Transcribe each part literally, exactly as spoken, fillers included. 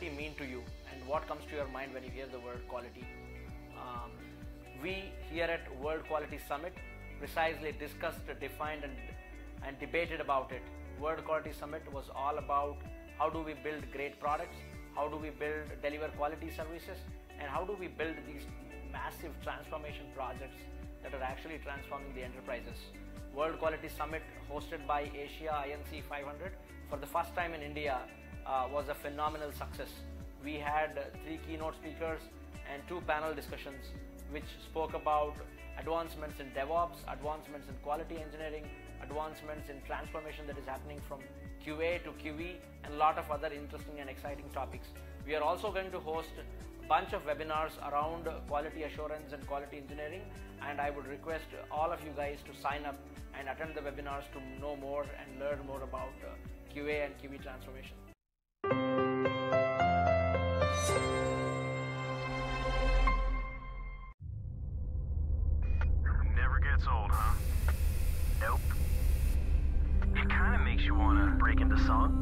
quality mean to you, and what comes to your mind when you hear the word quality? Um, we here at World Quality Summit precisely discussed, defined and, and debated about it. World Quality Summit was all about how do we build great products, how do we build, deliver quality services, and how do we build these massive transformation projects that are actually transforming the enterprises. World Quality Summit, hosted by Asia I N C five hundred for the first time in India, uh, was a phenomenal success. We had uh, three keynote speakers and two panel discussions which spoke about advancements in DevOps, advancements in quality engineering, advancements in transformation that is happening from Q A to Q E, and a lot of other interesting and exciting topics. We are also going to host a bunch of webinars around quality assurance and quality engineering, and I would request all of you guys to sign up and attend the webinars to know more and learn more about uh, Q A and Q E transformation. Never gets old, huh? Nope. It kind of makes you want to break into song.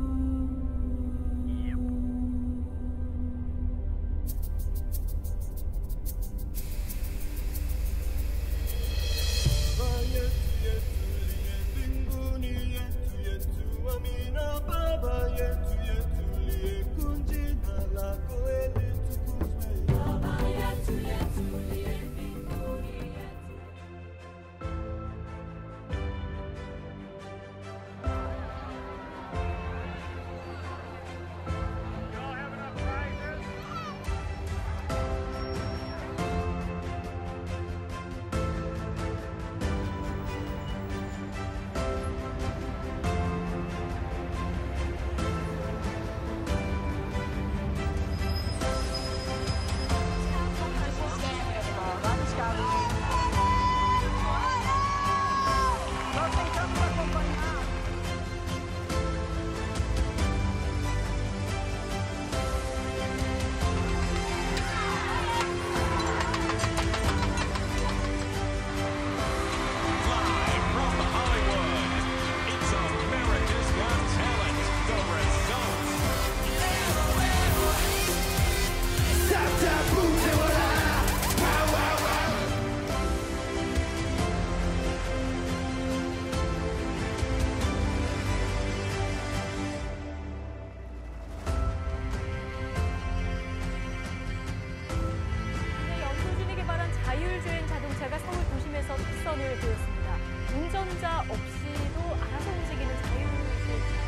자율주행 자동차가 서울 도심에서 특선을 보였습니다. 운전자 없이도 알아서 움직이는 자율주행차.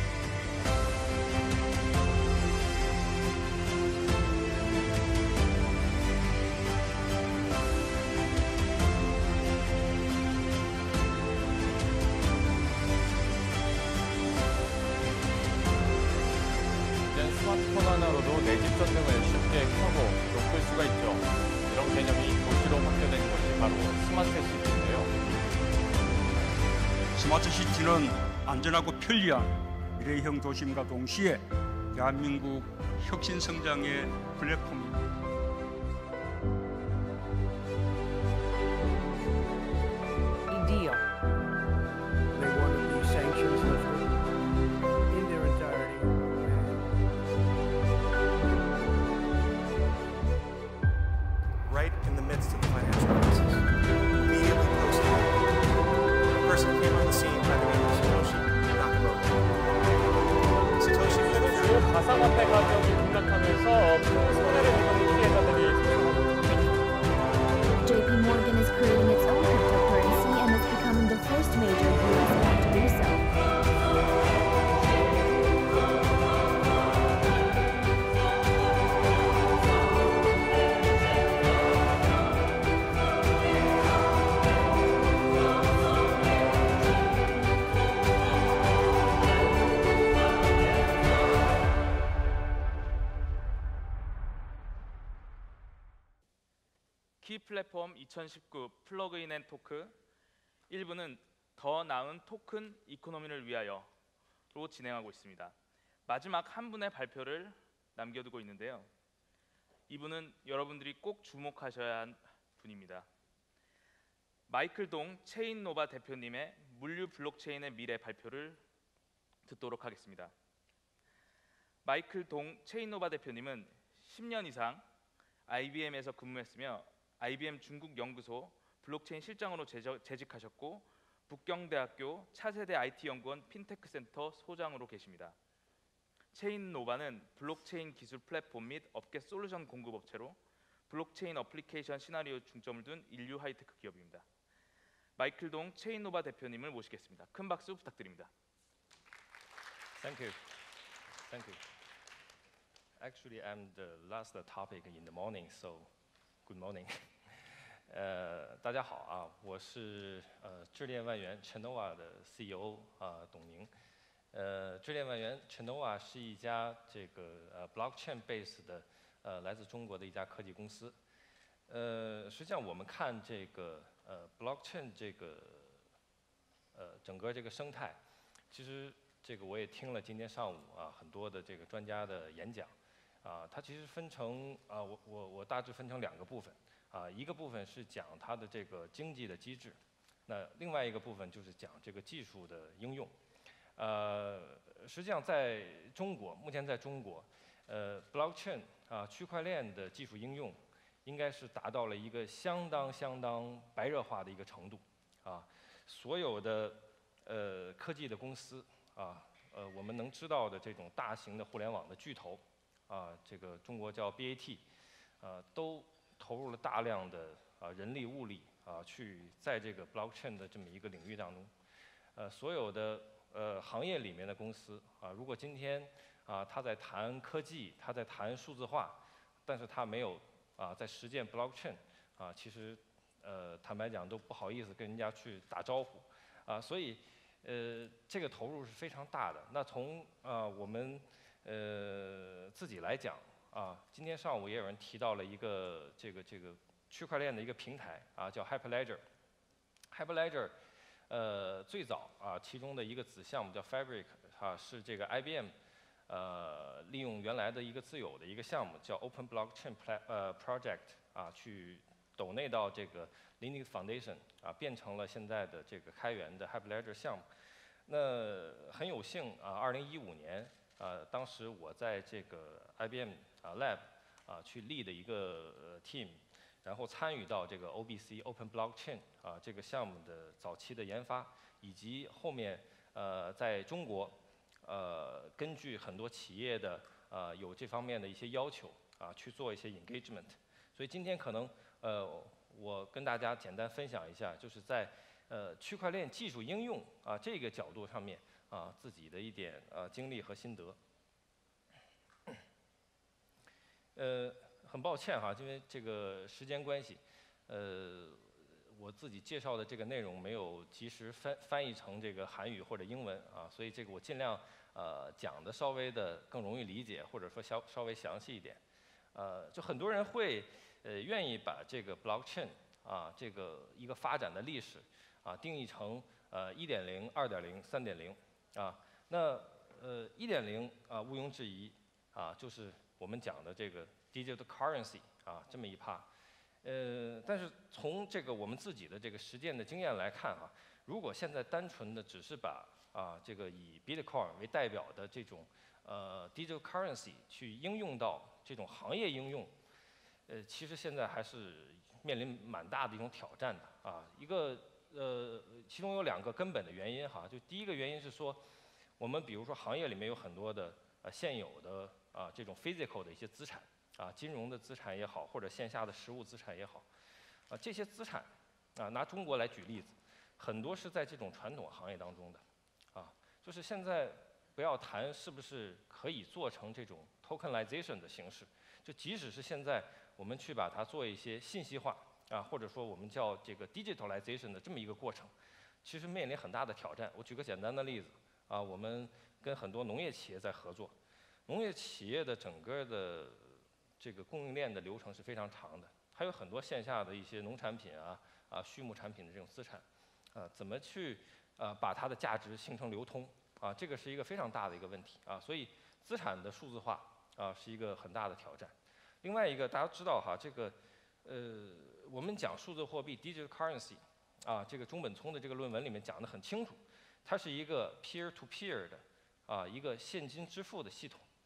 이제 스마트폰 하나로도 내 집 전등을 쉽게 켜고 또 끌 수가 있죠. 이런 개념이 도시로 확대된 것이 바로 스마트 시티인데요. 스마트 시티는 안전하고 편리한 미래형 도심과 동시에 대한민국 혁신 성장의 플랫폼입니다. Deal. They wanted the sanctions lifted in their entirety. Right in the midst of the financial crisis, immediately post-COVID, a person came on the scene by the name of Satoshi Nakamoto. Satoshi was the 주 가상화폐 가격이 급락하면서 큰 손해를 보는 피해자들이 J P Morgan is creating its own cryptocurrency and is becoming the first major U S bank to do so. 키 플랫폼 이천십구 플러그인 앤 토크 일 부는 더 나은 토큰 이코노미를 위하여로 진행하고 있습니다. 마지막 한 분의 발표를 남겨두고 있는데요. 이분은 여러분들이 꼭 주목하셔야 할 분입니다. 마이클 동 체인노바 대표님의 물류 블록체인의 미래 발표를 듣도록 하겠습니다. 마이클 동 체인노바 대표님은 십 년 이상 아이비엠에서 근무했으며 아이비엠 중국 연구소 블록체인 실장으로 재직하셨고 북경대학교 차세대 아이티 연구원 핀테크 센터 소장으로 계십니다. 체인노바는 블록체인 기술 플랫폼 및 업계 솔루션 공급업체로 블록체인 어플리케이션 시나리오 중점을 둔 인류 하이테크 기업입니다. 마이클 동 체인노바 대표님을 모시겠습니다. 큰 박수 부탁드립니다. Thank you. Thank you. Actually, I'm the last topic in the morning, so good morning. 呃，大家好啊，我是呃智链万元 Chenova 的 C E O 啊、呃、董宁。呃，智链万元 Chenova 是一家这个呃 blockchain based 的呃来自中国的一家科技公司。呃，实际上我们看这个呃 blockchain 这个呃整个这个生态，其实这个我也听了今天上午啊很多的这个专家的演讲。啊，它其实分成啊，我我我大致分成两个部分啊，一个部分是讲它的这个经济的机制，那另外一个部分就是讲这个技术的应用。呃，实际上在中国，目前在中国，呃 ，blockchain 啊，区块链的技术应用，应该是达到了一个相当相当白热化的一个程度啊，所有的呃科技的公司啊，呃，我们能知道的这种大型的互联网的巨头。啊，这个中国叫 B A T， 呃，都投入了大量的啊人力物力啊，去在这个 blockchain 的这么一个领域当中，呃，所有的呃行业里面的公司啊，如果今天啊他在谈科技，他在谈数字化，但是他没有啊在实践 blockchain 啊，其实呃坦白讲都不好意思跟人家去打招呼啊，所以呃这个投入是非常大的。那从啊我们呃，自己来讲啊，今天上午也有人提到了一个这个这个区块链的一个平台啊，叫 Hyperledger。Hyperledger， 呃，最早啊，其中的一个子项目叫 Fabric 啊，是这个 I B M 呃利用原来的一个自有的一个项目叫 Open Blockchain Pla 呃 Project 啊，去抖内到这个 Linux Foundation 啊，变成了现在的这个开源的 Hyperledger 项目。那很有幸啊，二零一五年。呃，当时我在这个 I B M 啊 Lab 啊去 lead 的一个、呃、team， 然后参与到这个 O B C Open Blockchain 啊这个项目的早期的研发，以及后面呃在中国呃根据很多企业的呃有这方面的一些要求啊去做一些 engagement。所以今天可能呃我跟大家简单分享一下，就是在呃区块链技术应用啊这个角度上面。啊，自己的一点呃经历和心得。呃，很抱歉哈，因为这个时间关系，呃，我自己介绍的这个内容没有及时翻翻译成这个韩语或者英文啊，所以这个我尽量呃讲的稍微的更容易理解，或者说稍稍微详细一点。呃，就很多人会呃愿意把这个 blockchain 啊这个一个发展的历史啊定义成呃一点零、二点零、三点零。啊，那呃一点零啊毋庸置疑啊，就是我们讲的这个 digital currency 啊这么一趴，呃，但是从这个我们自己的这个实践的经验来看啊，如果现在单纯的只是把啊这个以 Bitcoin 为代表的这种呃 digital currency 去应用到这种行业应用，呃，其实现在还是面临蛮大的一种挑战的啊，一个。呃，其中有两个根本的原因哈，就第一个原因是说，我们比如说行业里面有很多的呃现有的啊这种 physical 的一些资产啊，金融的资产也好，或者线下的实物资产也好，啊这些资产啊拿中国来举例子，很多是在这种传统行业当中的，啊，就是现在不要谈是不是可以做成这种 tokenization 的形式，就即使是现在我们去把它做一些信息化。啊，或者说我们叫这个 digitalization 的这么一个过程，其实面临很大的挑战。我举个简单的例子啊，我们跟很多农业企业在合作，农业企业的整个的这个供应链的流程是非常长的，还有很多线下的一些农产品啊啊畜牧产品的这种资产，啊怎么去啊把它的价值形成流通啊，这个是一个非常大的一个问题啊，所以资产的数字化啊是一个很大的挑战。另外一个大家知道哈，这个呃。我们讲数字货币 digital currency 啊，这个中本聪的这个论文里面讲得很清楚，它是一个 peer to peer 的啊一个现金支付的系统。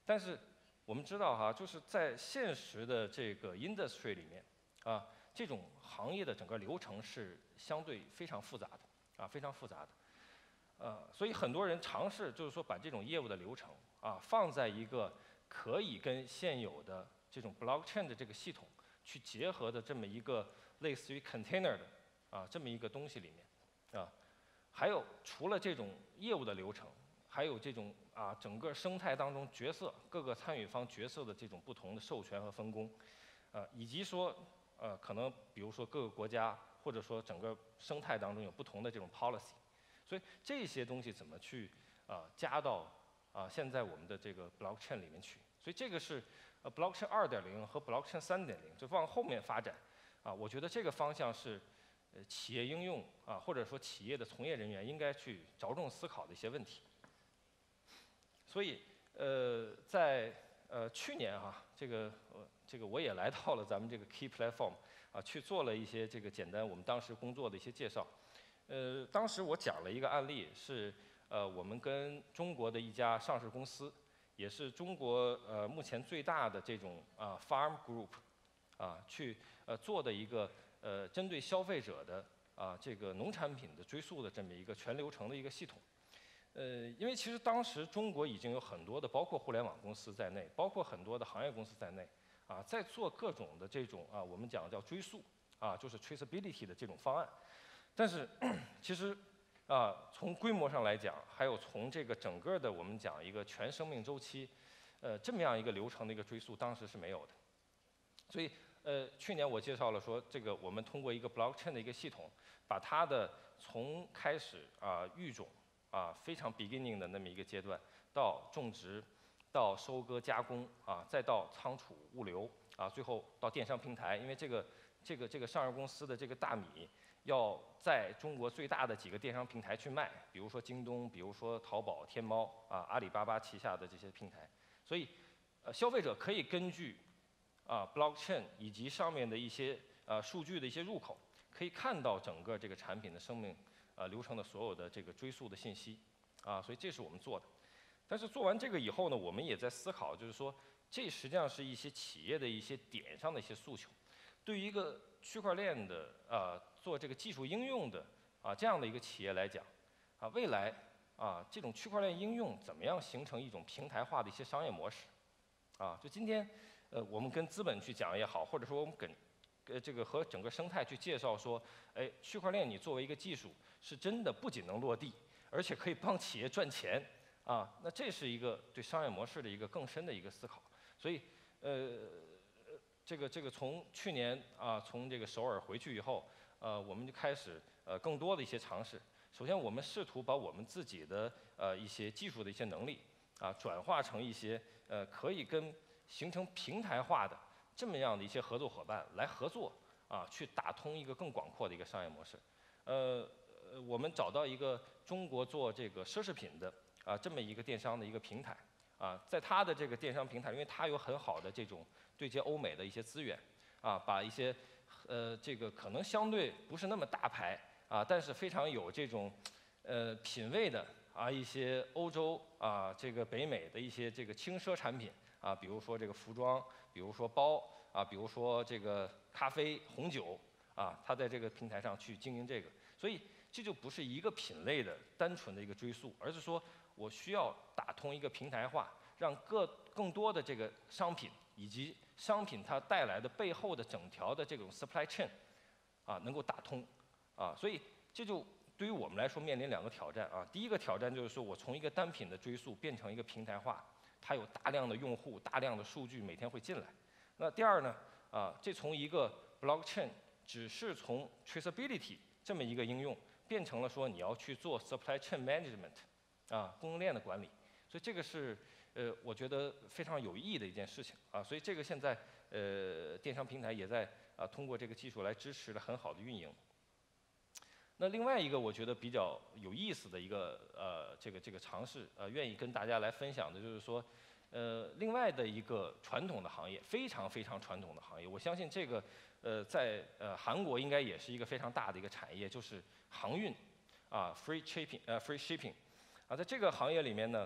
但是我们知道哈，就是在现实的这个 industry 里面啊，这种行业的整个流程是相对非常复杂的啊，非常复杂的。呃，所以很多人尝试就是说把这种业务的流程啊放在一个可以跟现有的这种 blockchain 的这个系统去结合的这么一个类似于 container 的啊这么一个东西里面啊，还有除了这种业务的流程，还有这种啊整个生态当中角色各个参与方角色的这种不同的授权和分工，呃，以及说呃可能比如说各个国家或者说整个生态当中有不同的这种 policy。所以这些东西怎么去啊、呃、加到啊、呃、现在我们的这个 blockchain 里面去？所以这个是呃 blockchain 二点零和 blockchain 三点零，就往后面发展啊。我觉得这个方向是呃企业应用啊或者说企业的从业人员应该去着重思考的一些问题。所以呃在呃去年哈、啊、这个呃这个我也来到了咱们这个 Key Platform 啊去做了一些这个简单我们当时工作的一些介绍。呃，当时我讲了一个案例，是呃我们跟中国的一家上市公司，也是中国呃目前最大的这种啊 Farm Group 啊去呃做的一个呃针对消费者的啊这个农产品的追溯的这么一个全流程的一个系统。呃，因为其实当时中国已经有很多的，包括互联网公司在内，包括很多的行业公司在内啊，在做各种的这种啊我们讲叫追溯啊，就是 traceability 的这种方案。但是，其实，啊，从规模上来讲，还有从这个整个的我们讲一个全生命周期，呃，这么样一个流程的一个追溯，当时是没有的。所以，呃，去年我介绍了说，这个我们通过一个 blockchain 的一个系统，把它的从开始啊育种啊非常 beginning 的那么一个阶段，到种植，到收割加工啊，再到仓储物流啊，最后到电商平台，因为这个这个这个上市公司的这个大米。要在中国最大的几个电商平台去卖，比如说京东，比如说淘宝、天猫啊，阿里巴巴旗下的这些平台。所以，呃，消费者可以根据啊 blockchain 以及上面的一些呃数据的一些入口，可以看到整个这个产品的生命呃流程的所有的这个追溯的信息啊，所以这是我们做的。但是做完这个以后呢，我们也在思考，就是说这实际上是一些企业的一些点上的一些诉求，对于一个区块链的啊、呃、做这个技术应用的啊这样的一个企业来讲，啊未来啊这种区块链应用怎么样形成一种平台化的一些商业模式，啊就今天呃我们跟资本去讲也好，或者说我们跟呃这个和整个生态去介绍说，哎区块链你作为一个技术是真的不仅能落地，而且可以帮企业赚钱啊，那这是一个对商业模式的一个更深的一个思考，所以呃。这个这个从去年啊，从这个首尔回去以后，呃，我们就开始呃更多的一些尝试。首先，我们试图把我们自己的呃一些技术的一些能力啊，转化成一些呃可以跟形成平台化的这么样的一些合作伙伴来合作啊，去打通一个更广阔的一个商业模式。呃，我们找到一个中国做这个奢侈品的啊这么一个电商的一个平台啊，在它的这个电商平台，因为它有很好的这种对接欧美的一些资源，啊，把一些呃这个可能相对不是那么大牌啊，但是非常有这种呃品味的啊一些欧洲啊这个北美的一些这个轻奢产品啊，比如说这个服装，比如说包啊，比如说这个咖啡、红酒啊，它在这个平台上去经营这个，所以这就不是一个品类的单纯的一个追溯，而是说我需要打通一个平台化，让各更多的这个商品以及商品它带来的背后的整条的这种 supply chain 啊能够打通啊，所以这就对于我们来说面临两个挑战啊。第一个挑战就是说我从一个单品的追溯变成一个平台化，它有大量的用户、大量的数据每天会进来。那第二呢啊，这从一个 blockchain 只是从 traceability 这么一个应用，变成了说你要去做 supply chain management 啊供应链的管理，所以这个是呃我觉得非常有意义的一件事情啊。所以这个现在呃电商平台也在啊通过这个技术来支持了很好的运营。那另外一个我觉得比较有意思的一个呃这个这个尝试呃愿意跟大家来分享的就是说，呃另外的一个传统的行业，非常非常传统的行业，我相信这个呃在呃韩国应该也是一个非常大的一个产业，就是航运啊 free shipping 呃 free shipping 啊，在这个行业里面呢，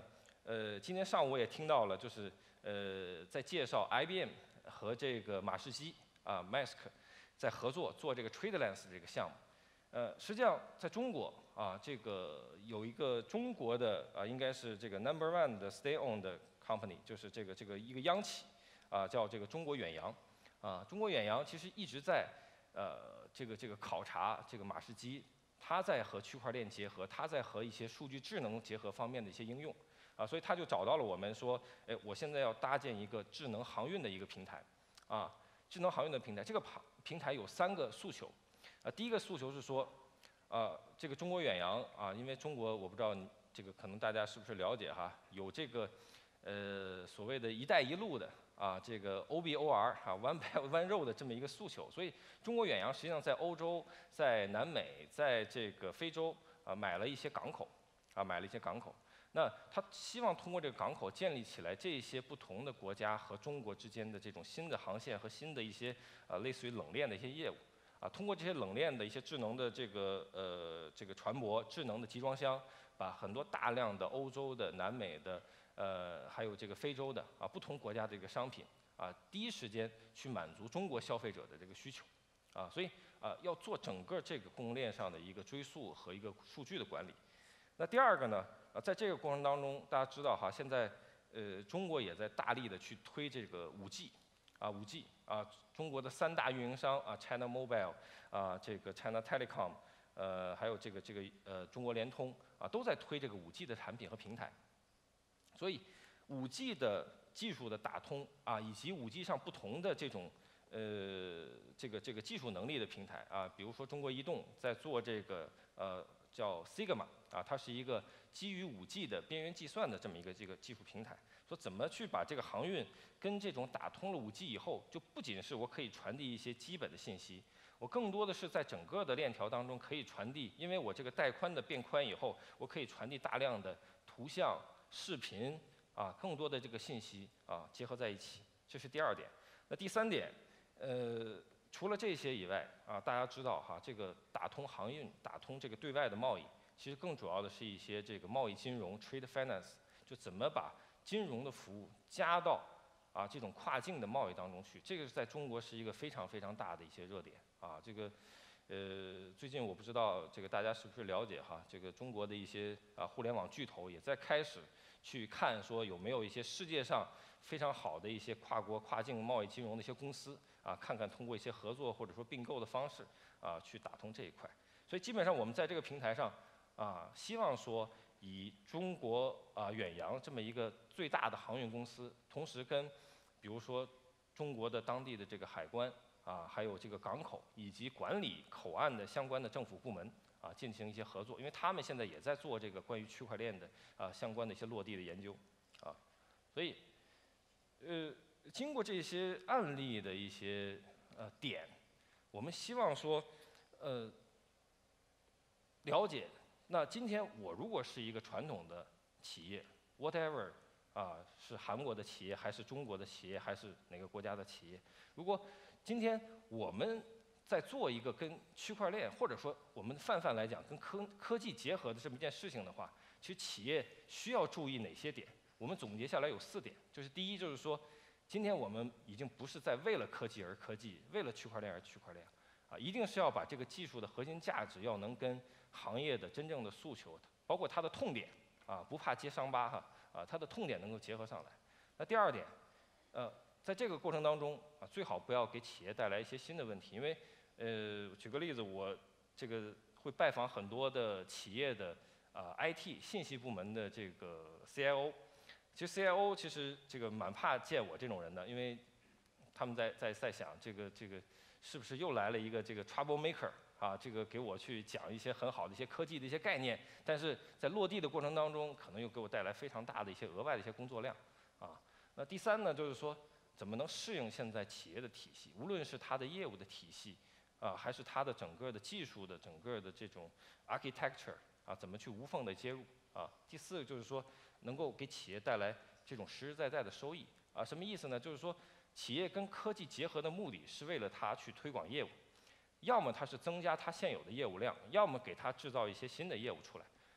呃，今天上午我也听到了，就是呃，在介绍 I B M 和这个马士基啊 Maersk 在合作做这个 TradeLens 这个项目。呃，实际上在中国啊，这个有一个中国的啊，应该是这个 Number One 的 State-owned 的 company， 就是这个这个一个央企啊，叫这个中国远洋啊。中国远洋其实一直在呃这个这个考察这个马士基，它在和区块链结合，它在和一些数据智能结合方面的一些应用啊，所以他就找到了我们说，哎，我现在要搭建一个智能航运的一个平台啊，智能航运的平台，这个平平台有三个诉求。啊，第一个诉求是说，啊，这个中国远洋啊，因为中国我不知道这个可能大家是不是了解哈，有这个呃所谓的一带一路的啊，这个 O B O R 啊 One Belt One Road 的这么一个诉求，所以中国远洋实际上在欧洲、在南美、在这个非洲啊买了一些港口啊，买了一些港口。那他希望通过这个港口建立起来这些不同的国家和中国之间的这种新的航线和新的一些呃类似于冷链的一些业务。啊，通过这些冷链的一些智能的这个呃这个船舶、智能的集装箱，把很多大量的欧洲的、南美的，呃还有这个非洲的啊不同国家的这个商品啊，第一时间去满足中国消费者的这个需求，啊，所以啊要做整个这个供应链上的一个追溯和一个数据的管理。那第二个呢，啊在这个过程当中，大家知道哈，现在呃中国也在大力的去推这个五 G。啊，五 G 啊，中国的三大运营商啊 ，China Mobile 啊，这个 China Telecom， 呃，还有这个这个呃中国联通啊，都在推这个五 G 的产品和平台。所以，五 G 的技术的打通啊，以及五 G 上不同的这种呃这个这个技术能力的平台啊，比如说中国移动在做这个呃叫 Sigma 啊，它是一个基于五 G 的边缘计算的这么一个这个技术平台。说怎么去把这个航运跟这种打通了五 G 以后，就不仅是我可以传递一些基本的信息，我更多的是在整个的链条当中可以传递，因为我这个带宽的变宽以后，我可以传递大量的图像、视频啊，更多的这个信息啊结合在一起，这是第二点。那第三点，呃，除了这些以外啊，大家知道哈，这个打通航运、打通这个对外的贸易，其实更主要的是一些这个贸易金融 （trade finance），就怎么把金融的服务加到啊这种跨境的贸易当中去，这个是在中国是一个非常非常大的一些热点啊。这个呃最近我不知道这个大家是不是了解哈，这个中国的一些啊互联网巨头也在开始去看说有没有一些世界上非常好的一些跨国跨境贸易金融的一些公司啊，看看通过一些合作或者说并购的方式啊去打通这一块。所以基本上我们在这个平台上啊，希望说以中国啊远洋这么一个最大的航运公司，同时跟比如说中国的当地的这个海关啊，还有这个港口以及管理口岸的相关的政府部门啊进行一些合作，因为他们现在也在做这个关于区块链的啊相关的一些落地的研究啊，所以呃经过这些案例的一些呃点，我们希望说呃了解。那今天我如果是一个传统的企业 ，whatever 啊，是韩国的企业，还是中国的企业，还是哪个国家的企业，如果今天我们在做一个跟区块链，或者说我们泛泛来讲跟科科技结合的这么一件事情的话，其实企业需要注意哪些点？我们总结下来有四点，就是第一，就是说，今天我们已经不是在为了科技而科技，为了区块链而区块链，啊，一定是要把这个技术的核心价值要能跟行业的真正的诉求，包括它的痛点啊，不怕揭伤疤哈啊，它的痛点能够结合上来。那第二点，呃，在这个过程当中啊，最好不要给企业带来一些新的问题，因为呃，举个例子，我这个会拜访很多的企业的啊 I T 信息部门的这个 C I O， 其实 C I O 其实这个蛮怕见我这种人的，因为他们在在在想这个这个是不是又来了一个这个 trouble maker。啊，这个给我去讲一些很好的一些科技的一些概念，但是在落地的过程当中，可能又给我带来非常大的一些额外的一些工作量，啊，那第三呢，就是说怎么能适应现在企业的体系，无论是它的业务的体系，啊，还是它的整个的技术的整个的这种 architecture， 啊，怎么去无缝的接入，啊，第四个就是说能够给企业带来这种实实在在的收益，啊，什么意思呢？就是说企业跟科技结合的目的是为了它去推广业务。要么它是增加它现有的业务量，要么给它制造一些新的业务出来，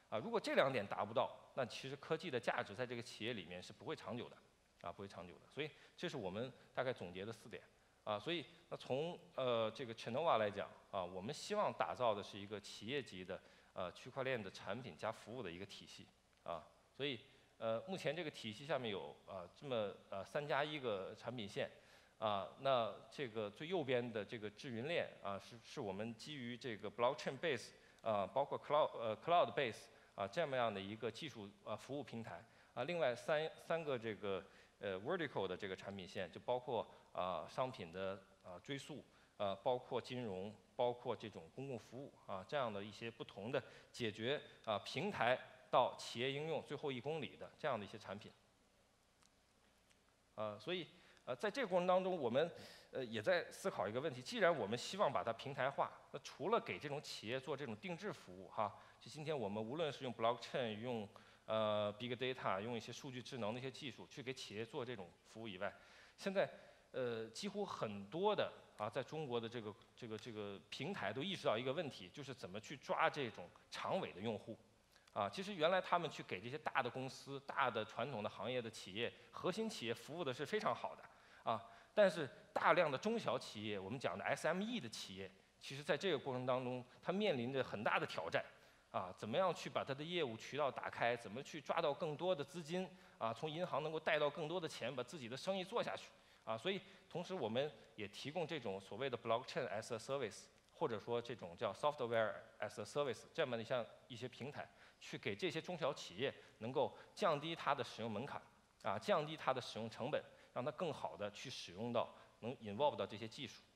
啊，如果这两点达不到，那其实科技的价值在这个企业里面是不会长久的，啊，不会长久的。所以这是我们大概总结的四点，啊，所以那从呃这个 Chenova 来讲，啊，我们希望打造的是一个企业级的呃区块链的产品加服务的一个体系，啊，所以呃目前这个体系下面有啊这么呃三加一个产品线，啊，那这个最右边的这个智云链啊是是我们基于这个 blockchain base 啊，包括 cloud 呃 cloud base 啊这么样的一个技术啊服务平台啊，另外三三个这个呃 vertical 的这个产品线就包括啊商品的啊追溯，呃包括金融，包括这种公共服务啊这样的一些不同的解决啊平台到企业应用最后一公里的这样的一些产品，啊，所以呃在这个过程当中，我们呃也在思考一个问题，既然我们希望把它平台化，那除了给这种企业做这种定制服务哈，就今天我们无论是用 blockchain 用呃 big data 用一些数据智能的一些技术去给企业做这种服务以外，现在呃几乎很多的啊在中国的这个这个这个平台都意识到一个问题，就是怎么去抓这种长尾的用户。啊，其实原来他们去给这些大的公司、大的传统的行业的企业、核心企业服务的是非常好的，啊，但是大量的中小企业，我们讲的 S M E 的企业，其实在这个过程当中，它面临着很大的挑战，啊，怎么样去把它的业务渠道打开，怎么去抓到更多的资金，啊，从银行能够贷到更多的钱，把自己的生意做下去，啊，所以同时我们也提供这种所谓的 blockchain as a service， 或者说这种叫 software as a service 这么的像一些平台。去给这些中小企业能够降低它的使用门槛，啊，降低它的使用成本，让它更好的去使用到，能 involve 到这些技术。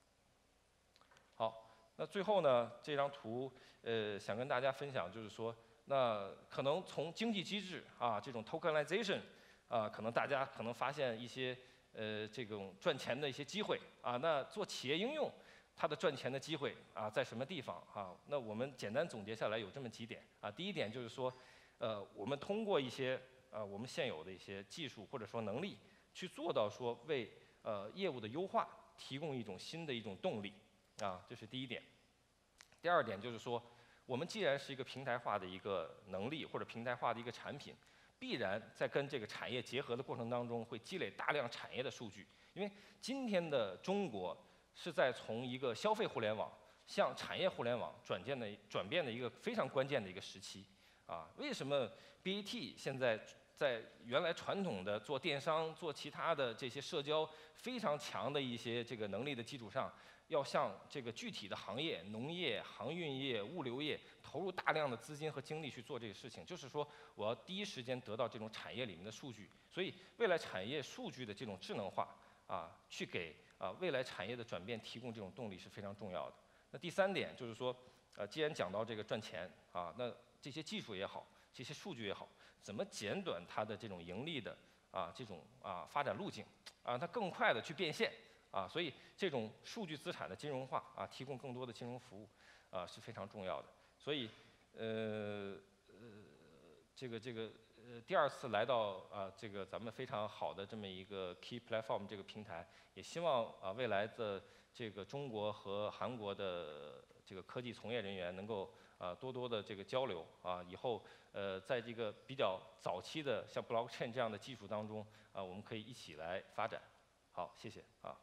好，那最后呢，这张图呃想跟大家分享，就是说，那可能从经济机制啊，这种 tokenization 啊，可能大家可能发现一些呃这种赚钱的一些机会啊，那做企业应用。它的赚钱的机会啊，在什么地方啊？那我们简单总结下来有这么几点啊。第一点就是说，呃，我们通过一些呃我们现有的一些技术或者说能力，去做到说为呃业务的优化提供一种新的一种动力啊，这是第一点。第二点就是说，我们既然是一个平台化的一个能力或者平台化的一个产品，必然在跟这个产业结合的过程当中，会积累大量产业的数据，因为今天的中国。是在从一个消费互联网向产业互联网转变的转变的一个非常关键的一个时期，啊，为什么 B A T 现在在原来传统的做电商、做其他的这些社交非常强的一些这个能力的基础上，要向这个具体的行业、农业、航运业、物流业投入大量的资金和精力去做这个事情？就是说，我要第一时间得到这种产业里面的数据，所以未来产业数据的这种智能化啊，去给。啊，未来产业的转变提供这种动力是非常重要的。那第三点就是说，呃，既然讲到这个赚钱啊，那这些技术也好，这些数据也好，怎么减短它的这种盈利的啊这种啊发展路径啊，它更快的去变现啊，所以这种数据资产的金融化啊，提供更多的金融服务啊是非常重要的。所以，呃呃，这个这个。呃，第二次来到啊，这个咱们非常好的这么一个 Key Platform 这个平台，也希望啊未来的这个中国和韩国的这个科技从业人员能够啊多多的这个交流啊，以后呃在这个比较早期的像 Blockchain 这样的技术当中啊，我们可以一起来发展。好，谢谢啊。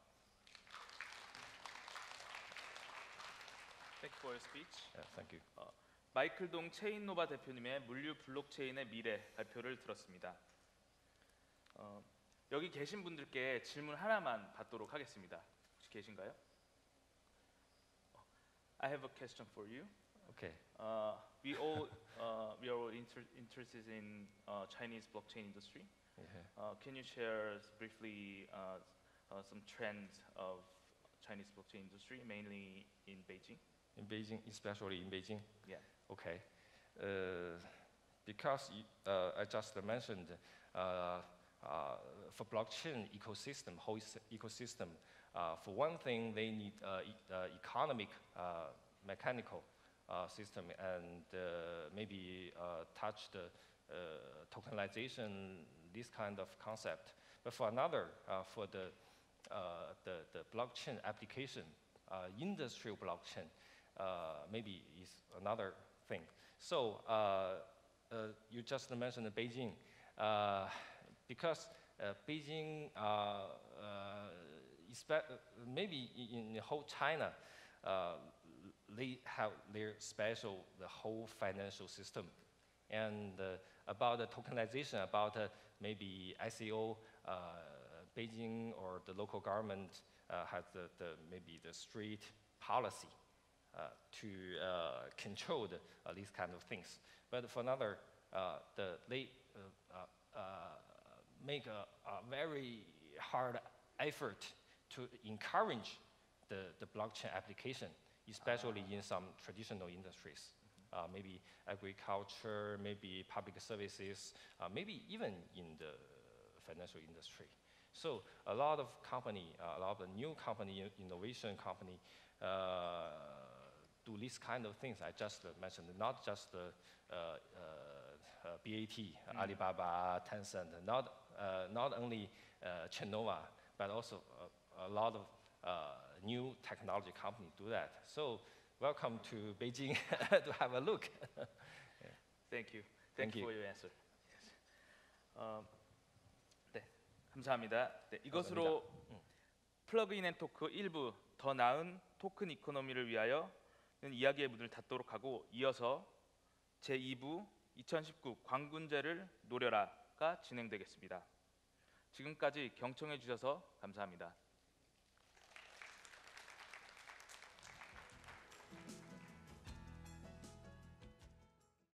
Thank you for your speech. Yeah, thank you. 어, 마이클동 체인노바 대표님의 물류 블록체인의 미래 발표를 들었습니다. 어, 여기 계신 분들께 질문 하나만 받도록 하겠습니다. 혹시 계신가요? I have a question for you. Okay. Uh, we all uh, we are all inter interested in uh, Chinese blockchain industry. Yeah. Uh, can you share briefly uh, uh, some trends of Chinese blockchain industry, mainly in Beijing? In Beijing, especially in Beijing. Yeah. Okay. Uh, because uh, I just mentioned uh, uh, for blockchain ecosystem, whole ecosystem, uh, for one thing, they need uh, e uh, economic, uh, mechanical uh, system, and uh, maybe uh, touch the uh, tokenization, this kind of concept. But for another, uh, for the, uh, the the blockchain application, uh, industrial blockchain, uh, maybe is another thing. So uh, uh, you just mentioned Beijing, uh, because uh, Beijing, uh, uh, maybe in the whole China, uh, they have their special, the whole financial system. And uh, about the tokenization, about uh, maybe I C O, uh, Beijing or the local government uh, has the, the, maybe the strict policy uh, to uh, control the, uh, these kind of things. But for another, uh, the, they uh, uh, make a, a very hard effort to encourage the, the blockchain application, especially in some traditional industries. Uh, maybe agriculture, maybe public services, uh, maybe even in the financial industry. So a lot of company, uh, a lot of new company, innovation company, uh, do this kind of things I just uh, mentioned, not just the uh, uh, uh, B A T, mm. Alibaba, Tencent, not, uh, not only uh, Chenova, but also uh, a lot of uh, new technology companies do that. So welcome to Beijing to have a look. Yeah. Thank you. Thank, Thank you you for your answer. Yes. Um, 네, 감사합니다. 네, 이것으로 감사합니다. 음. 플러그인 앤 토크 일부 더 나은 토큰 이코노미를 위하여는 이야기의 문을 닫도록 하고 이어서 제이 부 이천십구 광군제를 노려라가 진행되겠습니다. 지금까지 경청해 주셔서 감사합니다.